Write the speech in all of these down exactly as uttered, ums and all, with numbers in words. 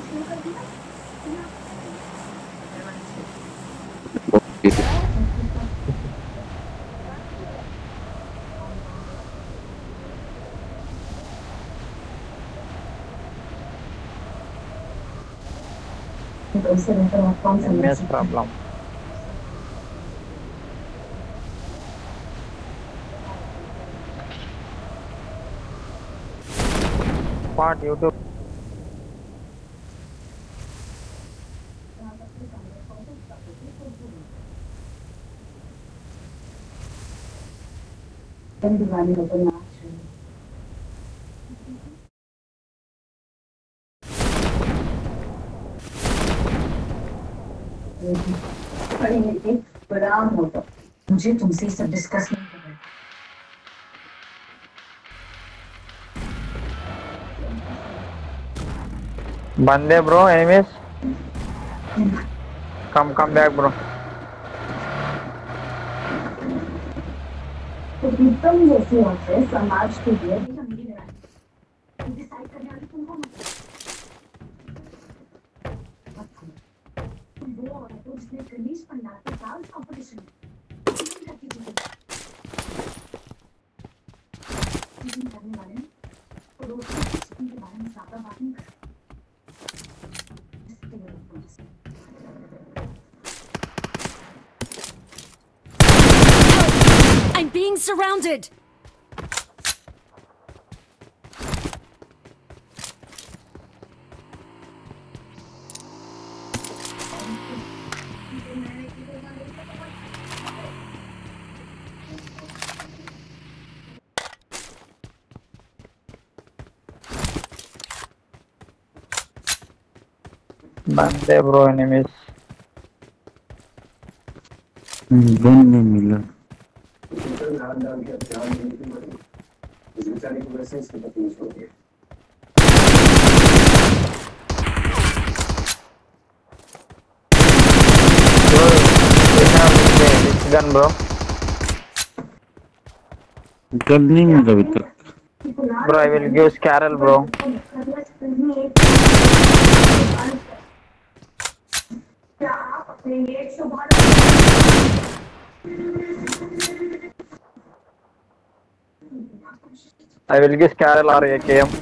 Immense problem. What YouTube? मुझे तुमसे सब डिस्कस नहीं करना। Bande bro, enemies. Come, come back, bro. तो प्रीतम जैसी औरतें समाज के लिए भी अमीर है। डिसाइड करने वाली तुम कौन हो? तुम वो औरत हो जिसने गणेश पंडाल के डांस कंपटीशन में करने वाले हैं तो दोस्तों के बारे में ज्यादा बात नहीं कर। I'm being surrounded. Bande bro, enemies. Gun नहीं मिला। Bro, we have this gun, bro. Gun नहीं मिला अभी तक। Bro, I will give Carol, bro. I will give Carol or A K M.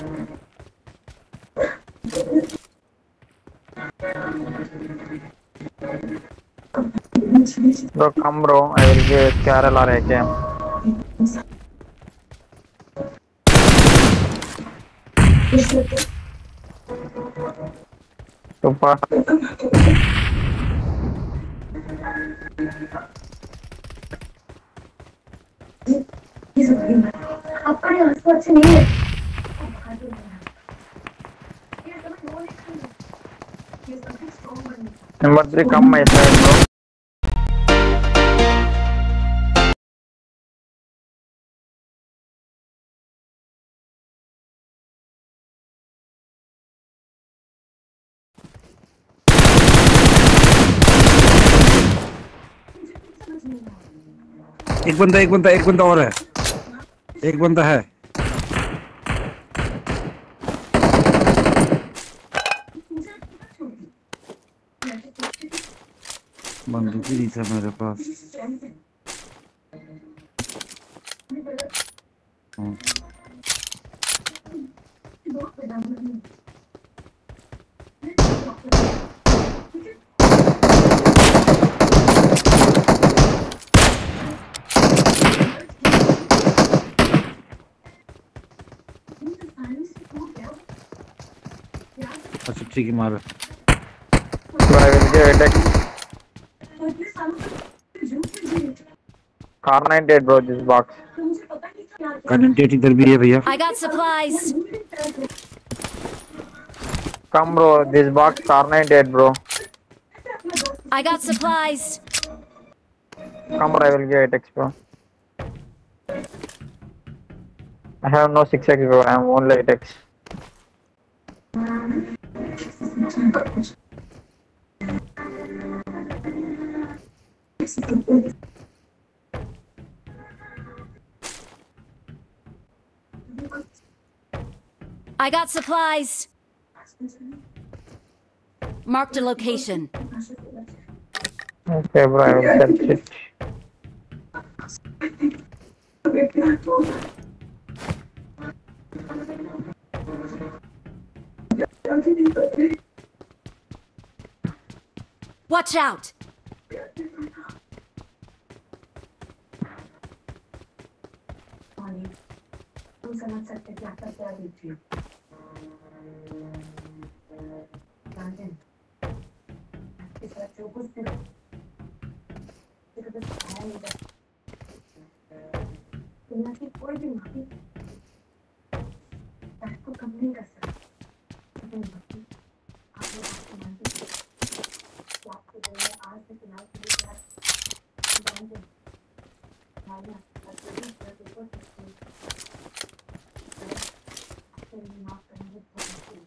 Bro, come, bro. I will give Carol or A K M. Super. अपने आसपास से नहीं है। Number three, come my side, bro. एक बंदा एक बंदा एक बंदा और है। एक बंदा है। बंदूक ही नहीं था मेरे पास। अच्छा ठीक है मारो। Bro, I will give attack. car ninety-eight, bro, this box. Content इधर भी है भैया। I got supplies. Come, bro, this box, car ninety-eight, bro. I got supplies. Come, bro, I will give attack, bro. I have no six X, bro. I am only eight X. I got supplies. Marked a location. Okay, bro, I will search it. Watch out! तुम समझ सकते कि आपका क्या बीत रही है जानते हैं आपके साथ जो कुछ भी सिर्फ खाया नहीं था दुनिया की कोई भी माफी आपको कम नहीं कर सकता लेकिन माफी आप लोग आपको मानते हैं कि आपके दिल में आज से चुनाव के लिए क्या जानते हैं हमारे आपके साथ जो भी कर देखो सकते हैं माफ करेंगे तो मुश्किल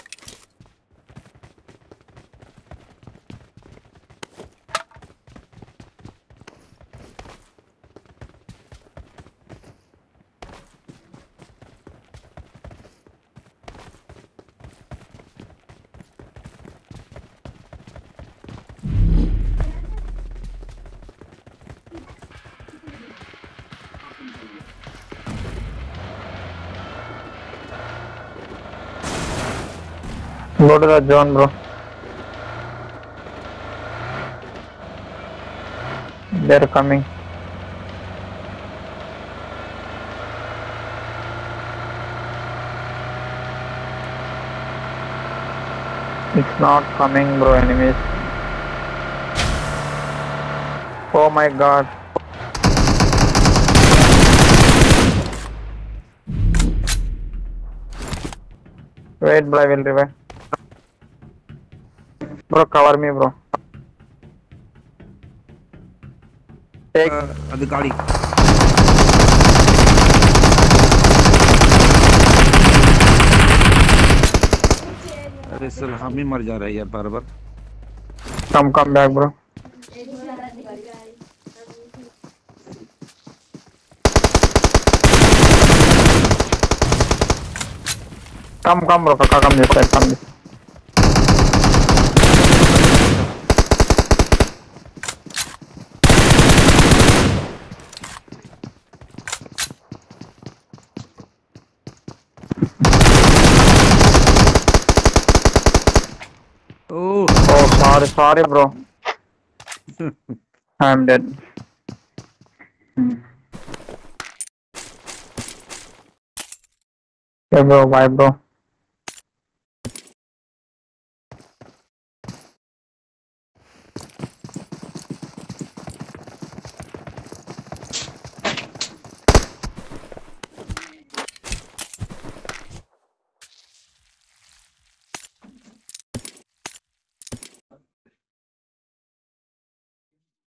Go to the zone, bro. They're coming. It's not coming, bro, enemies. Oh my god. Wait, bro, I will revive. Bro, cover me, bro. Take. അത് കാളി अरे सर हम ही मर जा रहे हैं यार बार बार Come, come back, bro. Come, come, bro. Kaka, come this side. Come this. Oh, Oh, sorry, sorry, bro. I'm dead. Hmm. Okay, bro. Bye, bro.